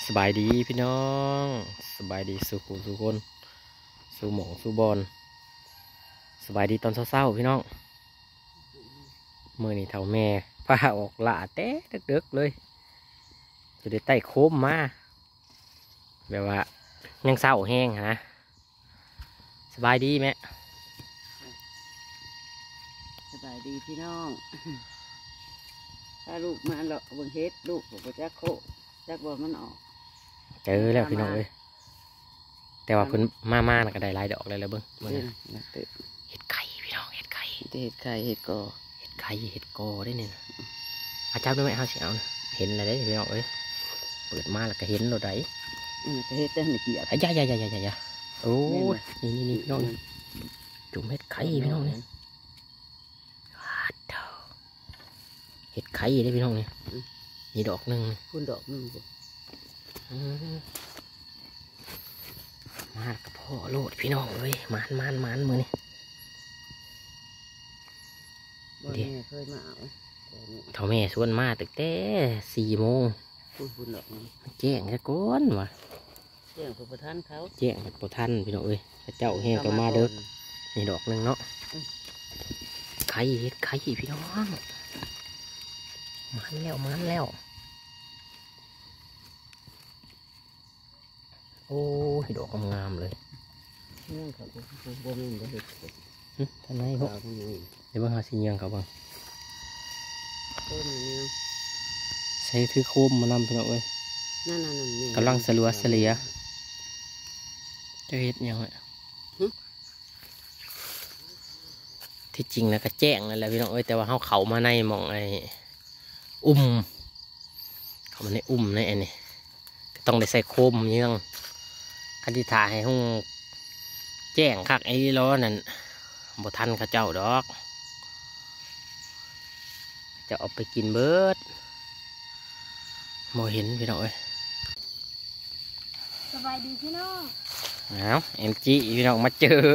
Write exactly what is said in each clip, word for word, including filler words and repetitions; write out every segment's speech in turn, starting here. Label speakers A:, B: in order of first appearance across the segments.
A: สบายดีพี่น้องสบายดีสุขุสุคนสุหมองสุบอลสบายดีตอนเช้าๆพี่น้องเมื่อนี้เท่าแม่พาออกล่าแต่เด็กๆเลยจะได้ไต่โค้มมาแบบว่ายังเศร้าแห้งนะสบายดีไหม
B: สบายดีพี่น้องถ้าลูกมาเราเบิ่งเฮ็ดลูกผมจะโคจักบ่มันออก
A: เจอแล้วพี่น้องเลยแต่ว่าเพิ่นมามาๆก็ได้หลายดอกเลยแล้วเบิ้งเบิ่งนะเห็ดไข่พี่น้องเห็ดไข่
B: เห็ดไข่เห็ดกอ
A: เห็ดไข่เห็ดกอได้เนี่ยอาจารย์ด้วยไหมเอาสิเอานะเห็นอะไรได้พี่น้องเอ้ยเปิดมาแล้วก็เห็นเราได้
B: อืมเฮ็ดได้ในเกียร์
A: อ้ยายายายายาโอ้ยนี่นี่นี่พี่น้องจุ่มเห็ดไข่พี่น้องเนี่ยเห็ดไข่ได้พี่น้องเนี่ยมีดอกหนึ่ง
B: คุณดอกหนึ่ง
A: มากับพ่อโลดพี่น้องเอ้ยมันมันมันมือนี่
B: เดี๋ยวเคยมาเอา
A: เท่าแม่ชวนมาตึกแต่สี่โมง
B: คุณคุณดอก
A: แจ้งแค่ก้อนวะ
B: แจ้งกับประธานเขา
A: แจ้งกับประธานพี่น้องเอ้ยพระเจ้าแห้งก็มาเด้อนี่ดอกหนึ่งเนาะไข่เห็ดไข่พี่น้องมันแล้วมันแล้วโอ้ยดอกงามเลย
B: นี่เขาบ่มีบ่เห็ด
A: ท่านนายเขาเดี๋ยวบ้างหาสิยังเขาบ้างใช้ถือโคมมานำพี่น้องเอ้ยกำลังสลัวเสลียจะเห็ดยังไงที่จริงนะก็แจ้งนั่นแหละพี่น้องเอ้ยแต่ว่าเขาเขามาในมองไอ้อุ้มเขามาในอุ้มในไอ้นี่ต้องได้ใส่โคมยังคันที่ถ่ายให้ห้องแจ้งคักไอ้ล้อนั่นบ่ทันเขาเจ้าดอกจะเอาไปกินเบิดโมเห็นพี่น้องเอ้ย
C: สบายดีพี่น้อง
A: เอาเอ็นจีพี่น้องมาเจอ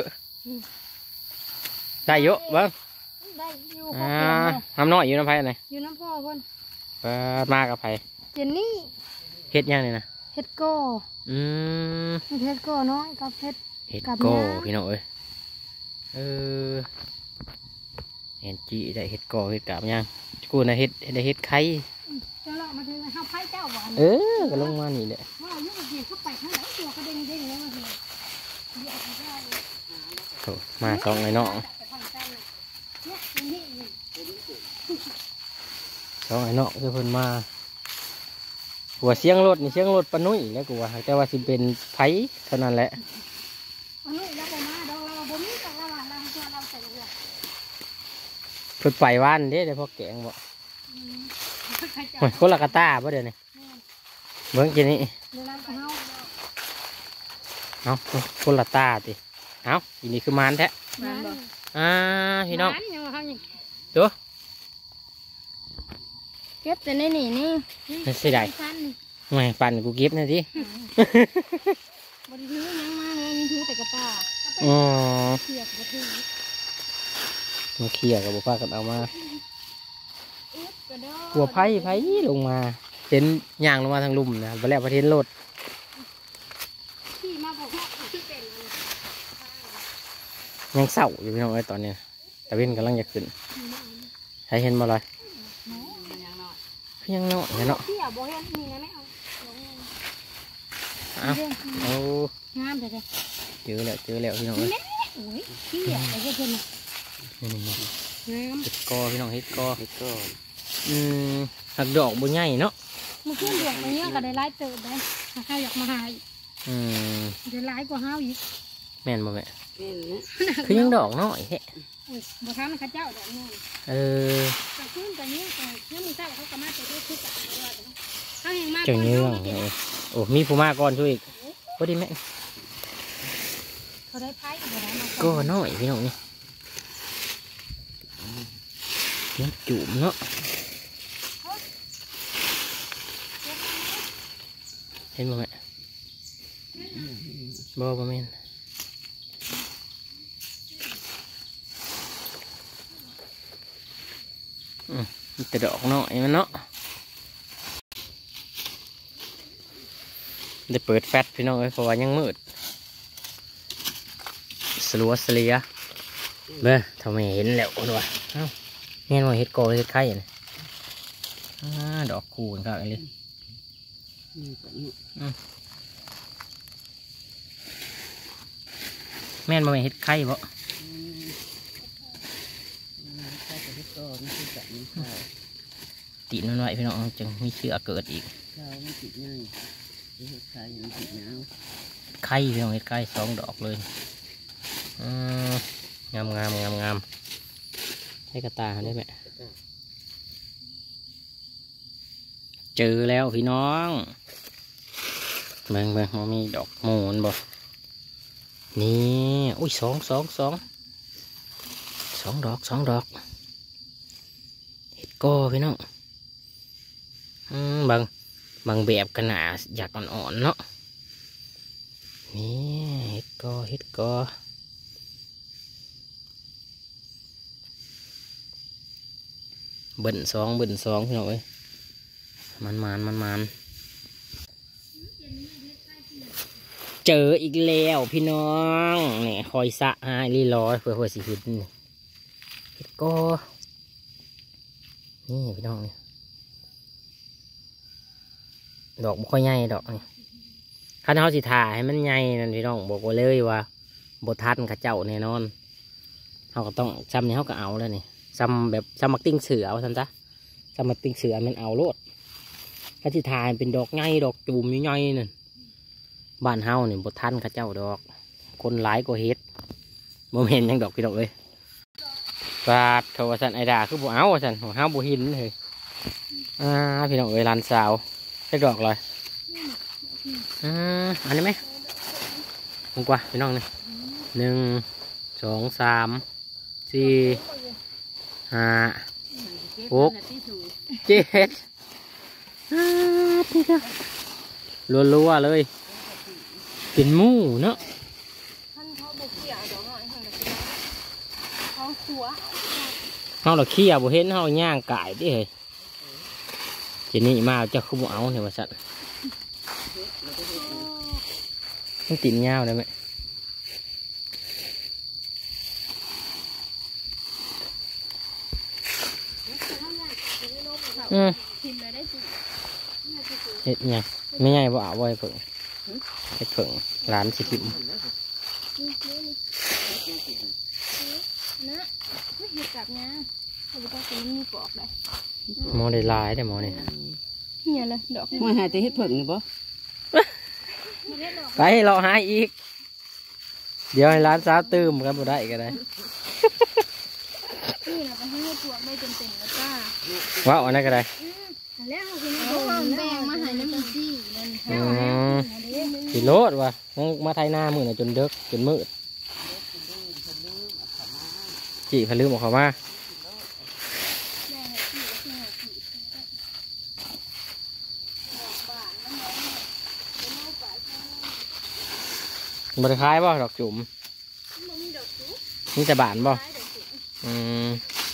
A: ได้เยอะบ้าง
C: ได้อยู่
A: อ่าน้ำน้อยอยู่น้ำไผ่ไหน
C: อยู่น้ำพ่อพ่น
A: เปิดมากับไผ่
C: เจนนี่
A: เห็ดยังนี่นะ
C: เห็ดโก้
A: อืม
C: เห็ดโก้น้อยกับเห็ด
A: เห็ดโก้พี่น้องเอ้ยเออเห็นจีได้เห็ดโก้เห็ดกาบยังกูน่ะเห็ดได้เห็ดไข่
C: จะเลาะมาถึงข้าวไผ่เจ้าหวาน
A: เออก็ลงมานี่แหละ
C: ว่ายุ่งกับเห็ดเข้าไปข้างไหนตัวก็เด้งเด้งเลยมาเห็ดเดี๋ยวเขาได้
A: โถมาสองไอ้น้องสองไอ้น้องคือเพิ่นมาหัวเสียงรถนี่เสียงรถปนุ่ยแล้วกูว่าแต่ว่าสิเป็นไผ่เท่านั้นแหละเพิ่นไปว่านเด้เดี๋ยวพอแกงบ่เหมือนคนละกาตาป่ะเดี๋ยวนี้เบิ้งกินนี่เอาคนละตาติเอาอีนี่คือมันแท้อ่าพี่น้องตัว
C: เก็บแต่ในนี่นี่
A: นี่สิได้ไม่ปั่นกูเก็บนะที
C: บริถือยังมาเลยมีถือแต่กระตา
A: อ๋อ
C: เขี่ยกับถือ
A: มาเขี่ยกับบุฟ้ากันเอามาหัวไผ่ไผ่ลงมาเห็นย่างลงมาทางลุ่มนะไปแล้วประเทศโลดยังเศร้าอยู่พี่น้องไอ้ตอนนี้แต่เว้นกำลังจะขึ้นใครเห็นมาเลยยังเนาะยังเนาะเอาเอาเจอแล้วเจอแล้วพี่น้องเอ้ยเห็ดกอพี่น้องเห็ดกอเห็ดกออืมหักดอกบุญใหญ่เนาะ
C: มันขึ้นดอกมันเนี้ยก็ได้ไล่เติบได้ข้าวอยากมาหาย
A: อืม
C: ได้ไล่กว่าห้าวอีก
A: แม่นบ่แม่คือยังดอกน้อยแท้
C: บ่ทำข้าเจ้าดอกน้อย
A: เออ
C: แต่ขึ้นแต่เนี้ยแต่เนี้ยมีเจ้าเขาก็มาแต่ด้วยคือกันเขาเห็นมาก
A: จังเยื่องโอ้มีผู้มาก่อนช่วยอีกพอดีแม่
C: เขาได้ไพ่
A: ก็น้อยพี่น้องนี่ยังจุ่มเนาะเห็นบ่แม่บ่บ่แม่นอืมแต่ดอกน้อยมันเนาะได้เปิดแฟตพี่น้องเอ้ยเพราะว่ายังมืดสลัวสเลียเบ้อทำไมเห็นแล้วคนวะเอ้าแม่นว่าเห็ดโกเห็ดไข่เนี่ยดอกคูณครับไอ้เลยแม่นว่าเห็ดไข่บ่ตีนมันไว้พี่น้องจึงมีเชื้อเกิดอีกไข่พี่น้องเห็ดไข่สองดอกเลยงามงามงามงามให้กระตาได้ไหมเจอแล้วพี่น้องเบิ่งเบิ่งมันมีดอกโมนบ่นี่อุ้ยสองสองสองสองดอกสองดอกเห็ดก้อพี่น้องอืมบางบางแบบขนาดอยากอ่อนๆเนาะนี่เห็ดก้อเห็ดก้อเบิ่นสองเบิ่นสองพี่น้องเอ้ยมันมันมันมันเจออีกแล้วพี่น้องนี่คอยสะหายรีรอเพื่อเพื่อสิเห็นเห็ดก้อนี่พี่น้องนี่ดอกบ่ค่อยใหญ่ดอกนี่คันเขาสิถ่ายให้มันใหญ่นั่นพี่น้องบอกว่าเลยว่าบ่ทันข้าเจ้าแน่นอนเขาก็ต้องจำนี่เขาก็เอาแล้วนี่จำแบบจำมักติ้งเสือเอาทันจ้ะจำมักติ้งเสือมันเอาโลดคันสิถ่ายเป็นดอกใหญ่ดอกจูมใหญ่ๆนั่นบ้านเฮานี่บ่ทันข้าเจ้าดอกคนหลายกว่าเฮ็ดบ่เห็นยังดอกพี่น้องเลยปาดโทรศัพท์ไอ้ดาคือบ่เอาสันของเฮาบ่เห็นเลยอ่าพี่น้องเอ้ยร้านสาวได้ดอกเลยอ่าอันนี้ไหมลงกว่าพี่น้องนี่หนึ่งสองสามสี่ห้าหกเจ็ดอ่าพี่ก็รัวๆเลยเป็นหมูเนาะท่านเขาบุกเกี่ยวดอกหน่อยเขาขัวเขาเราเขี้ยวบุเห็นเขาย่างไก่ดิเฮ้ยเจนี่มาเจ้าคือบุเอาเนี่ยว่าสัตว์มันติ่มเงาได้ไหมอืมเห็ดยังไม่ใหญ่บ่เอาไว้เพิ่งเห็ดเพิ่งร้านสิทิม
C: นะไม่เห็ดกับนะเขาบอกว่าเป็นมีปอกได้
A: หมอได้ลายได้หมอนี่
C: เหี้ยเลยดอก
B: มาหาแต่เห็ดเพิ่งนี่บ่
A: ไปเราหาอีกเดี๋ยวให้ร้านสาวตื้มกันบ่ได้ก็ได้
C: นี่เราไปให้เห็ดปวกได้เต็มๆแล้วจ้า
A: ว้าวอันนั้นก็ได้
C: แล้วคือมันแบ่งมาให้น้ำมันซีนั่น
A: อืมสีโลดว่ะมาไทยหน้ามือน่ะจนเด็กจนมืดจีพลืมออกเขามาบริคายบ่ดอกจุ่มนี่จะบานบ่อืม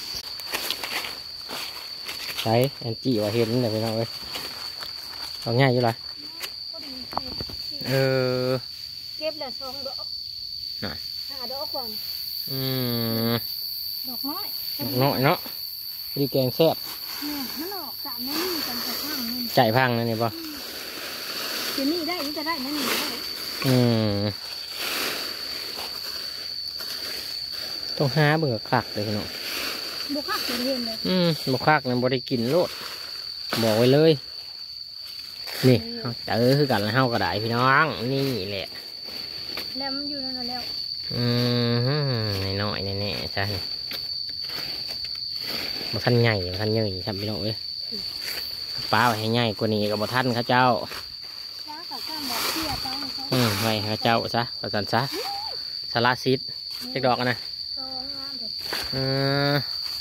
A: ใช่แอนจี้ว่าเห็นเลยพี่น้องเอ้ยดอกง่ายอยู่เลยเออ
C: เก็บแล้วสองดอกน่ะหาดอกก่อน
A: อืม
C: ดอกน้อย
A: ดอกน้อยเนาะดีแกงแซ่บ
C: เนี่ยมันออกสามนี่กันจะพังนี่
A: ใจพังนั่นนี่ป่ะ
C: จะนี่ได้นี่จะได้นั่นนี่ได้
A: อืมต้องหาเบื่อคักเลยพี่น้อง
C: บุคักเรียนเลย
A: อืมบุคักนั่นบริกินโลดบอกไว้เลยนี่เจอคือกันแล้วเฮาก็ได้พี่น้องนี่แหละ
C: แล้วมันอยู่นั่นแล้ว
A: อืมน้อยๆแน่ๆใช่มาทันใหญ่มาทันใหญ่ทำพี่น้องเอ้ยป้าไว้ให้ใหญ่กว่านี้กับมาทันข้าเจ้าอืมไว้ข้าเจ้าซะประจันซะสาราซิดเช็คดอกกันนะอืม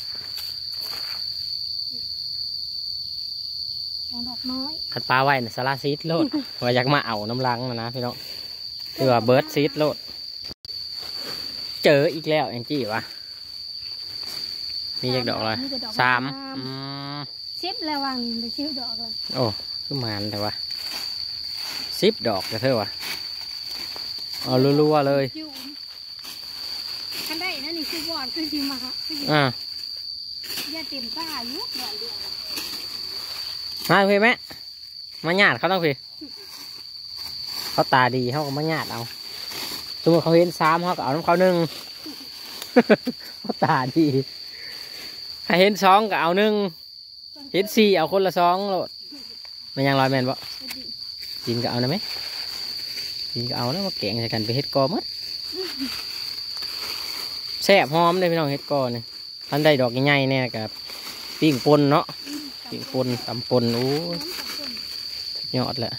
C: ดอกน้อย
A: ขัดปลาไว้นะสาราซิดโลดว่าอยากมาเอาน้ำลังนะนะพี่น้องคือว่าเบิร์ดซิดโลดเจออีกแล้วแองจี้วะมีเช็คดอกเลยสาม
C: ซิประวังไปซิปดอกเลย
A: โอ้คือมันแต่ว่าซิสิบดอกจะเท่าวะเอารัวๆเลย
C: คันได้นั่นนี่คือบอดคือสิมาค่ะคือสิ
A: อ่า
C: อย่าเต็มตาอยู่บอดเดียว
A: มาพี่แม่มาหยาดเขาต้องพี่เขาตาดีเขาก็มาหยาดเอาสมมติเขาเห็นสามเขาก็เอาน้ำเขาหนึ่ง เขาตาดีถ้าเห็นสองก็เอาหนึ่งเห็นสี่เอาคนละสองโลดมันยังลอยแมนบ่กินก็เอานะไหมกินก็เอานะมาแกงใส่กันไปเฮ็ดกอมัดแซ่บหอมเลยพี่น้องเฮ็ดกอเนี่ยท่านได้ดอกใหญ่ๆเนี่ยกับปิ้งปนเนาะปิ้งปนตำปนโอ้ยยอดแหละ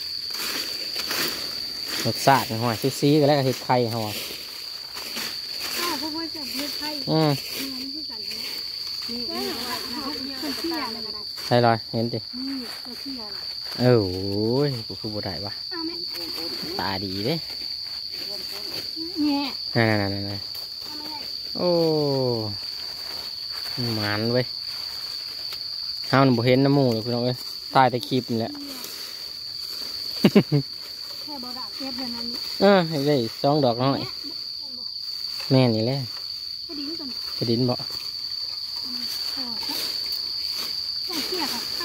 A: รสชาติหอยซีๆก็แล้วก็เห็ดไข่หอย
C: อ้าวเพราะว่าจะเฮ็ดไทย
A: อืม
C: นี่คือกันนะนี่คนที่อะไรก็ได้
A: ใช่เลยเห็นดิ
C: นี่คนที่อะไร
A: เออโอ้ยกูคือบ่ได้วะ
C: อ้าวแม่
A: ตาดีเด้
C: เนี่ย
A: นั่นนั่นนั่นนั่นโอ้หมันเว้ยห้าวน่ะบ่เห็นน้ำหมูเลยพี่น้องเอ้ยตายแต่คลิปนี่แหละ
C: แค่บอดาเก็บเท่านั้น
A: เออให้ได้สองดอกน้อยแม่นี่แหละ
C: ก็ดีกัน
A: กระดินบ่
C: โอ้ต้องเชี่ยค่ะค่ะ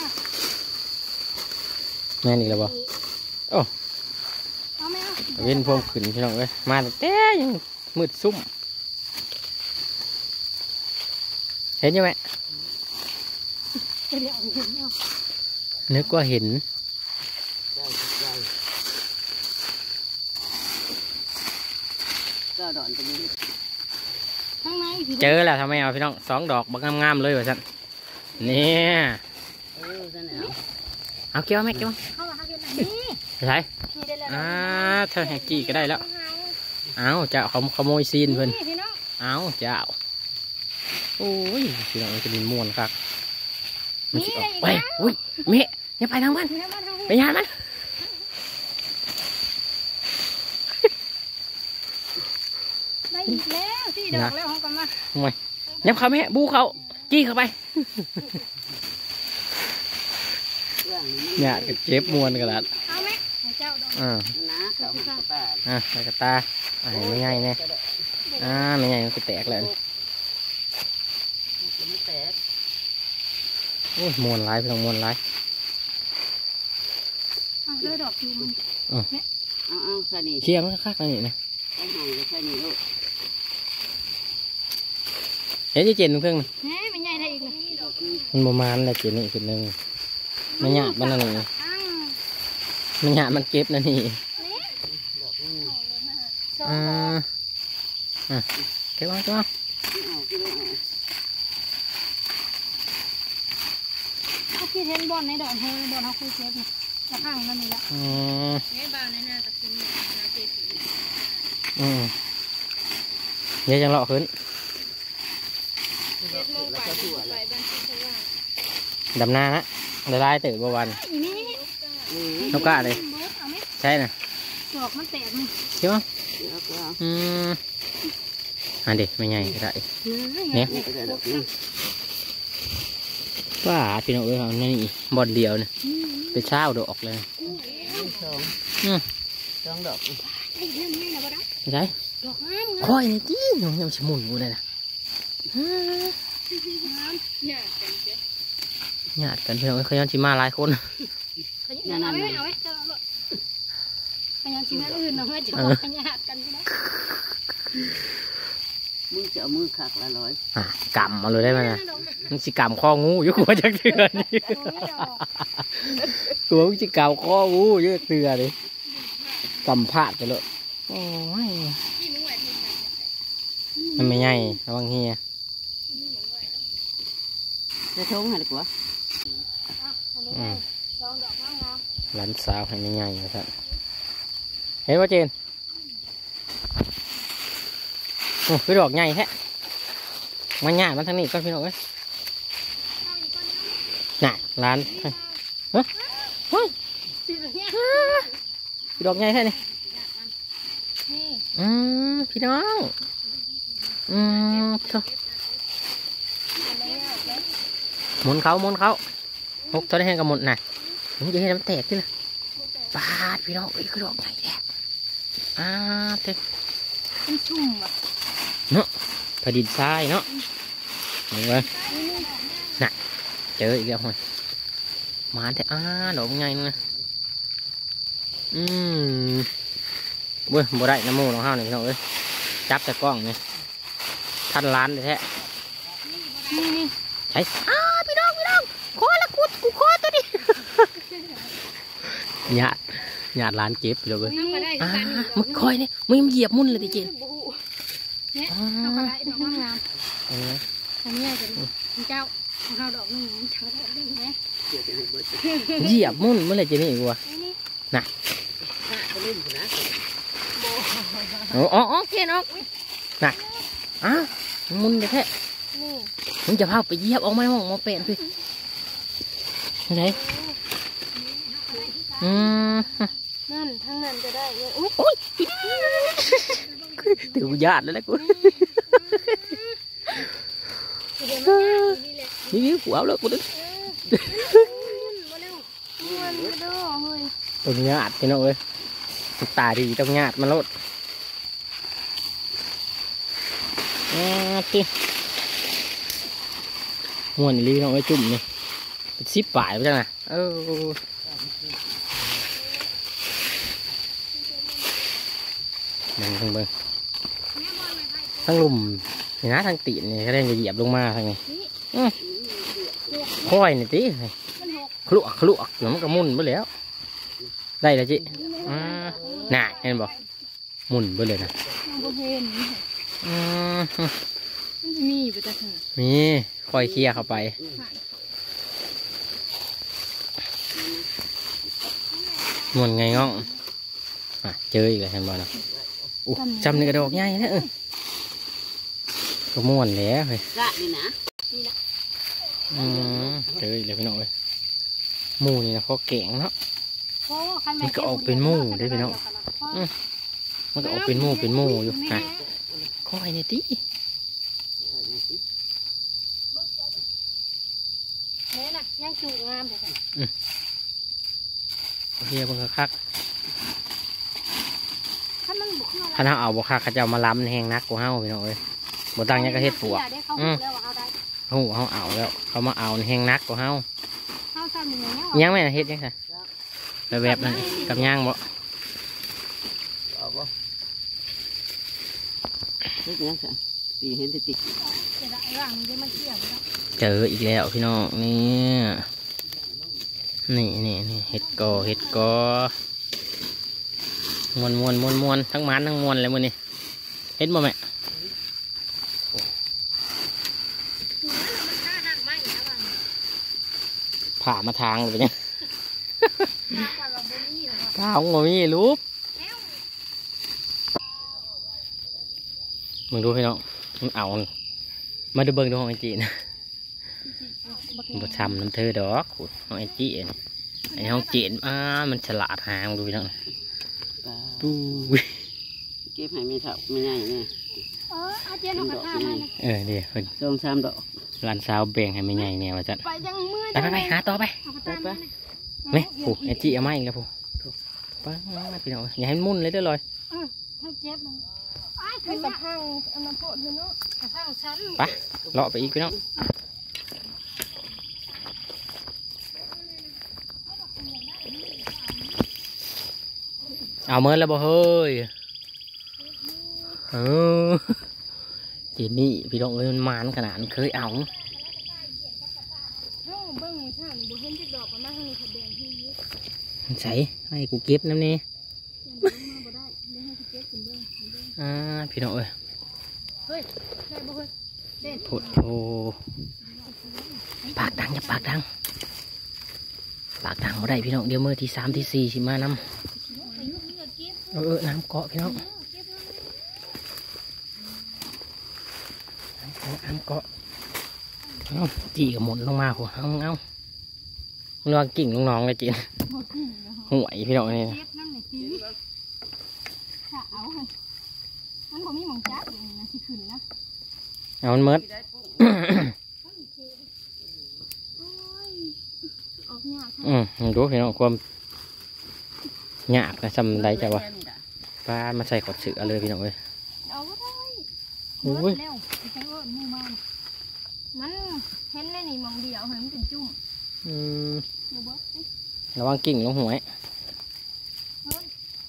A: แม่นี่แล้วบ่โอ้
C: เอาไหมเอา
A: เว้นพวกขึ้นพี่น้องเอ้ยมาแต่แต่ยังมืดซุ่มเห็นยังไหม
C: เดี๋ยวเอาเห็นเอา
A: นึกว่าเห็น
B: ก็ดอนตรงนี้
C: ข้างในพี่
A: เจอแล้วทำไมเอาพี่น้องสองดอกบักงามๆเลยว่าสั่นเนี่ย
B: เออนั่นแหละ
A: เอาเกี่ยวไหมเกี่ยว
C: เข้ามาเห็นอันนี้
A: ใช่
C: นี่ได้แล้ว
A: อ่าเธอแฮกกี้ก็ได้แล้วเอาเจ้าเขาขโมยซีนเพิ่น
C: พี่น้อง
A: เอาเจ้าโอ้ยพี่น้องมันจะมีม่วนครับมันสิออกไปอุ้ยเมะอย่าไปทางมัน
C: พี่น้องมาทาง
A: ไปยานมัน
C: ได้อีกแล้วสี่ดอกแล้วห้องกันมา
A: ทำไมยับเขาแม่บูเขาจี้เข้าไป
B: เรื่องนี้
A: เนี่ยก็เจ็บมวนกันละ
C: เอาไหมให้เจ้าดอก
A: อ่า
B: นะเขาหักปาด
A: อ่ะไปกระตาอ่าไม่ใหญ่เนี่ยอ่าไม่ใหญ่มันก็แตกแล้ว
B: มันแตก
A: โอ้ยมวนร้ายพี่น้องมวนร้าย
C: เอาเลยดอกอยู่มัน
B: เอาเอาใส่นี่
A: เคี่ยวมันคักๆนี่นะ
B: เอาหายใส่นี่ลูก
A: เห็นจะเจนเพิ่ง
C: แหมมันใหญ่ได้อีกเลย
A: มันประมาณละเจนนี่ขึ้นหนึ่งมันหยาดมันนั่นนี่
C: อ้าว
A: มันหยาดมันเก็บนั่นนี่
B: ดอกนี่
C: สอง
A: อ่า
C: ดอก
A: อ่ะเก็บเอาเก็บเอา
B: เอาที่ไม่เอา
C: เขาคิดเห็นบอลในดอกเฮบอลเขาเคยเก็บนี่กระทั่งนั่นนี่แหละ
A: อืม
C: นี่บอลในหน้าตะกินเนี่ยนาเจ็บ
A: อืมเดี๋ยวจังเลาะขึ้น
C: เจ็ดโมงไปไปบ้านที่เขาว่า
A: ดำนานะละลายตื่นบ่วัน
C: อีนี่
B: เออน
A: กกาเลย
C: เอาไหม
A: ใช่น่ะ
C: ดอกมันแตกนี่
A: เก็บเอา
B: เดี๋ยวก็เอา
A: อืมอันเด็กไม่ใหญ่ก็ได้
C: เนี่ย
B: นี่ก็ได้ดอกนี่
A: ว่าพี่น้องเอ้ยเอานี่บอลเดียวเนี่ยเป็นเช้าดอกเลย
B: สอง
A: อืม
B: สองดอก
C: ไอ้เรื่องนี้นะบ่ได้
A: ใช่
C: ดอกงามงาม
A: คอยนี่จี้ยังยังสมุนอยู่เลยนะ
C: งามเนี่ยกันเจ้
A: ญาติกันพี่น้องเอ้ยเขาย้อนชิมาหลายคน
C: เอาไหมเอาไหมเอาไหมเอาไหมพยายามชิมอันอื่นเนาะเพื่อจะพยายามกันก็ได้
B: มือจะเอามือขักละร้อย
A: อ่ะกำมาเลยได้ไหมนะมันสิกำข้องูอยู่กลัวจากเถื่อนนี่กลัวมันสิกำข้องูอยู่จากเถื่อนเลยกำพลาดไปเลยโอ้ยมันไม่ใหญ่ระวังเฮีย
B: จะทงให้ดีกว่า
C: สองดอกงาม
A: หลานสาวให้ไม่ใหญ่นะครับเห็นว่าเจนโอ้คือดอกใหญ่แท้มันใหญ่มันทางนี้ก็พี่น้องเอ้ยน่ะร้านเฮ้ยเฮ้ย
C: สิบเนี่ย
A: คือดอกใหญ่แท้นี่
C: นี่
A: อืมพี่น้องอืมโถ่หมุนเขาหมุนเขาหกตัวได้ให้กับหมุนน่ะผมจะให้น้ำแตกขึ้นนะปาดพี่น้องเอ้ยคือดอกใหญ่แท้อ่าเต็ม
C: เป็นชุ่มว่ะ
A: เนาะผดินทรายเนาะเห็นไหมน่ะเจออีกแล้วหอยมาแต่อ่าดอกใหญ่เลยอืมเว้ยบ่ได้น้ำมูกน้องห้าวนี่พี่น้องเอ้ยจับแต่กล้องนี่ทันล้านเลยแท้
C: นี่นี่
A: ใช่อ้าพี่น้องพี่น้องคอละกูกูคอตัวนี้ หยาดหยาดล้านเจ็บเลยเว้ย
C: เอาก็ได้
A: อ่า
C: กัน
A: มึงคอยนี่มึงเหยียบมุ่นเลยดิเจน
C: เนี่ยเอาก็ได้ดอกงาม
A: เออ
C: อันนี้จะมีเจ้าของเราดอกนึงเจ้าดอกนึงไหม
B: เดี๋ยวจะให้เบิด
A: เหยียบมุ่นเมื่อไหรจะนี่อีกวะ
C: นี่
B: ถ้าก็เล่นอยู่นะ
A: โอ้อ๋ออ๋อเจนออกน่ะอ้ามุ่นแท้
C: นี่
A: มึงจะพาไปเหยียบออกมาหม้องมาเป็นพี่ไหนอืม
C: นั่นทั้งนั้นจะได้เลยอุ้ย
A: โอ้ยถือญาติแล้วแหละกู
C: เดี๋ยวมันยากนี่แหละ
A: นี่นี่กูเอาแล้วกูดึง
C: มาเร็วมันกระโดดเฮ้ย
A: ต้องญาติพี่น้องเอ้ยตาดีต้องญาติมันโลดอ่าพี่ม้วนอีหลีน้องไอ้จุ่มนี่เป็นสิบป่ายไปจังนะเออเบิ่งเบิ่งเบิ่งทั้งลุ่มนี่นะทั้งตีนนี่ก็ได้จะเหยียบลงมาทั้งนี้อื้อค่อยนี่ติ
C: มันหก
A: คลุกคลุกเดี๋ยวมันก็หมุนไปแล้ว ได้แล้วจิอ่าน่ะเห็นบ่หมุนไปเลยนะ
C: มันบ่เห็น
A: อืม
C: มันจะมีอยู่แต่เถอะ
A: มีคอยเคลียร์เข้าไปหมุนไงง้องอ่ะเจออีกแล้วเห็นบ่นะอู้จำในกระดอกใหญ่นะเออก็ม่วนแล้วเฮ้ย
B: กะนี่นะ
C: นี่นะ
A: อืมเจออีกแล้วพี่น้องเอ้ยหมูนี่นะพอแกงเนาะ
C: โอ้คันแม่
A: มันก็ออกเป็นหมู่ได้พี่น้อง มันก็ออกเป็นหมูเป็นหมูอยู่ฮะคอยนี่ติ
C: แม่น่ะยังจูงามเลย
A: เฮียเบิ่งคัก
C: คันมันบุกขึ้นมา
A: ถ้าเราเอาบ่คักเขาจะเอามาล้ำในแห้งนักกว่าเฮาพี่น้องเอ้ยบ่ตั้งหยังก็เฮ็ดปวก
C: เขาหูแล้วว่าเขาได้
A: เฮาเฮาเอาแล้วเขามาเอาในแห้งนักกว่าเฮา
C: เขาซ้ำอย่างเงี้ย
A: ยังไม่น่ะเฮ็ดยังค่ะแบบแบบนั้นกับย่างบ่
B: เอาบ่เฮ็ดยังซั่นตีเห็นแต่ติด
C: เดี๋ยวร่างมันจะมาเกี่ยวแล้ว
A: เจออีกแล้วพี่น้องนี่นี่นี่นี่เฮ็ดกอเฮ็ดกอมวนมวนมวนมวนทั้งมันทั้งมวนเลยมื้อนี้เฮ็ดบ่แม่ผ่ามาทางเลยเป็นยังทางบ่มีรูปมึงดูพี่น้องมันเอามาดูเบิ่งดูของไอจีนะบ่ช้ำน้ำเธอดอกของไอจีอันนี้ไอห้องจีนอ่ามันฉลาดหางดูพี่น้องปู้
B: เก็บให้ไม่เท่าไม่ใหญ่แน่
C: เอออาเจียนของกระทามัน
A: เออเดี๋ยวเพิ่น
B: สองสามดอก
A: ร้านสาวแบ่งให้ไม่ใหญ่แนวว่าจัด
C: ไปยังมือ
A: ไปไปไปหาต่อไป
C: ไปไป
A: ไหมปูไอจีเอามาอีกแล้วปูไปมาพี่น้องอย่าให้มันมุ่นเลยเด้อลอย
C: ถ้าเจ็บมันไอ้คือกระพังอันนั้นโปะเธอเนาะกระพังชั้น
A: ไปเลาะไปอีกพี่น้องเอาเมื่อแล้วบ่เฮ้ยเออเจนี่พี่น้องเอ้ยมันมานขนาดนั้นเคยเอา
C: เฮ้าเบิ้งท่านบุเห็นจะดอกประมาณนี้แดงที่ยืด
A: ใส่ให้กูเก็บน้ำนี่
C: มาบ่ได้เดี๋ยวให้ที่เจ็บถึงเบิ้ง
A: อ่าพี่น้องเอ้ย
C: เฮ้ยได้บ่เฮ้ยเด่น
A: โถโถปากดังจะปากดังปากดังบ่ได้พี่น้องเดี๋ยวมือที่สามที่สี่สิมานำเออเออน้ำเกาะพี่น้องน้ำเกาะเอาจีกับหมดลงมาหัวเอาเอาลองกิ่งลงน้องเลยจีนห่วยพี่น้องนี่
C: เจ็บน้ำไหนตีถ้าเอาเฮ้ยมันบ่มีหมองจับอย่างนี้นะสิขึ้นนะ
A: เอามันเมิด
C: ออกยาก
A: อืมดูพี่น้องความหยาบนะจำได้จ้ะวะปลามาใส่ขอดเสือเลยพี่น้องเอ้ย
C: เอาก็ได้
A: โอ้ย
C: เร็วไปใช้เอิญมูมันมันเห็นเลยนี่มองเดียวเห็นมันเป็นจุ่ม
A: อืม
C: บ่เบิดเอ้ย
A: ระวังกิ่งลงหวย
C: เฮ้ย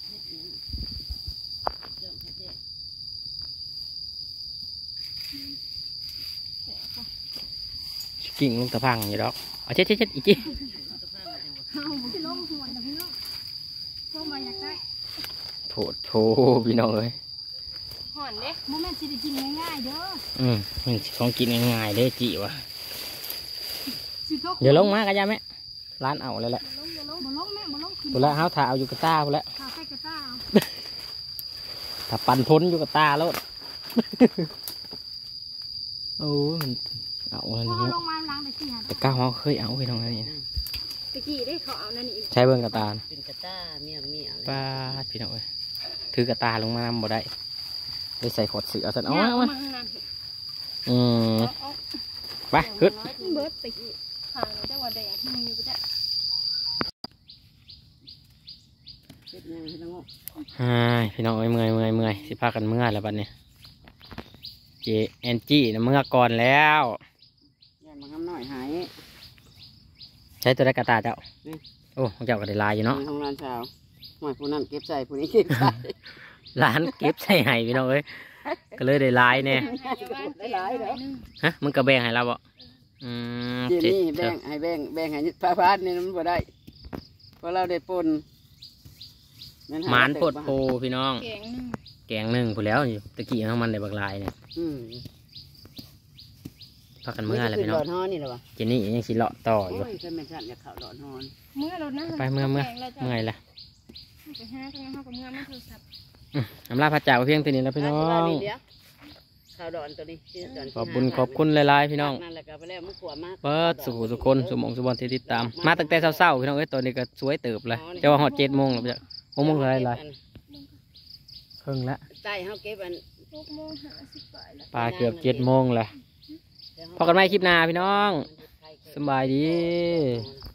A: กิ่งลงตะพังอยู่ดอกเอาเช็ดเช็ดเช็ดอีกที
C: เอาบ่สิลงหัวนะพี่น้องพวกมาอยากได้
A: โถโถพี่น้องเอ้ย
C: ห่อนเด้โมเมนต์สิได้กินง่ายๆเด้อ
A: อืมมันสิของกินง่ายๆเด้อจีวะ
C: สิเขา
A: เดี๋ยวลงมากันยาแม่ร้านเอาเลยแหละ
C: ลงอย่าลงบ่ลงแม่บ่ลงขึ้น
A: พุ่นละเฮาถ่าเอาอยู่กับตาพุ่นละ
C: ขาใส่กระต้าเอา
A: ถ้าปั่นพ้นอยู่กับตาแล้ว โอ้ยมันเอาอะไร
C: พอ
A: เงี้ย
C: ลงมาล้างไปสิหา
A: แต่ก้าวเขาเคยเอาไปตรงนั้นนี่นะ
C: ตะกี้ได้เขาเอานั่นนี่
A: ใช้เบิ้งกระตา
B: เป็นกระต้าเมียเมีย
A: ป้าดพี่น้องเอ้ยถือกระตาลงมานำบ่ได้เลยใส่ขดเสือสันเอา
C: เอา
A: มาเอา
C: มา
A: มา
C: นั่น
A: อืม
C: เอา
A: ไปขึ้น
C: เบิดตะกี้ห่างแต่ว่าแดงที่มันอยู่ก็ได้
B: เฮ็ดยังพี่น้อง
A: ฮ่ายพี่น้องเอ้ยเมื่อยเมื่อยเมื่อยสิพากันเมื่อยแล้วบัดนี้เจแอนจี้นะเมื่อก่อนแล้ว
B: ยันมาทำหน่อยหาย
A: ใช้ตัวได้กระตาเจ้าโอ้ของเจ้าก็ได้ลายอยู่เนาะ
B: ในห้องร้านเช้าหมายผู้นั้นเก็บใส่ผู้นี้เก็บใส่
A: ร้านเก็บใส่ให้พี่น้องเอ้ยก็เลยได้ลายเนี่ย
B: ได้หลายเด้อ
A: ฮะมึงกระแบงให้เราบ่อืม
B: เดี๋ยว
A: เจ็ด
B: นี้แบ่งให้แบ่งแบ่งให้พาพาดนี่มันบ่ได้เพราะเราได้ปนแให้
A: หมานโพดโพพี่น้อง
C: แกงหนึง
A: แกงหนึ่งพูดแล้วอยู่ตะกี้ของมันได้บักลายเนี่ย
B: อืม
A: พักกันเมื่อไรพี่น้อง
B: ดอนฮอนนี่เหรอวะ
A: เจนี่ยังสิเลาะต่ออยู่
B: โอ้ยเป็นแม่ชันอยากเข้าดอนฮอน
C: เมื่อรถนะ
A: ไปเมื่อเมื่อ
C: แกงแล้วจ้ะ
A: เมื่อยละ
C: ไปหาจังเฮากับเมื่อมาโทรศัพท์
A: อืมอำลาพระเจ้าเพียงเท่านี้แล้วพี่น้อง
B: เดี๋ยวเข้าดอนตัวนี้ชื่อดอนที่
A: ขอบคุณ
B: ห้า
A: ขอบคุณหลายๆพี่น้อง
B: นั่นแหละก็ไปแล้วมันขวมาก
A: เปิดสุขสุขคนสมองสุบอลที่ติดตาม มาตั้งแต่เช้าๆพี่น้องเอ้ยตอนนี้ก็สวยเติบเลยจะว่าหอดเจ็ดโมงแล้วจ้ะหกโมงอะไรไรครึ่งละ
B: ใต้เฮาเก็บอัน
C: หกโมงห้าสิบไปแล้ว
A: ปลาเกือบเจ็ดโมงเลยพอกันไหมคลิปหน้าพี่น้องสบายดี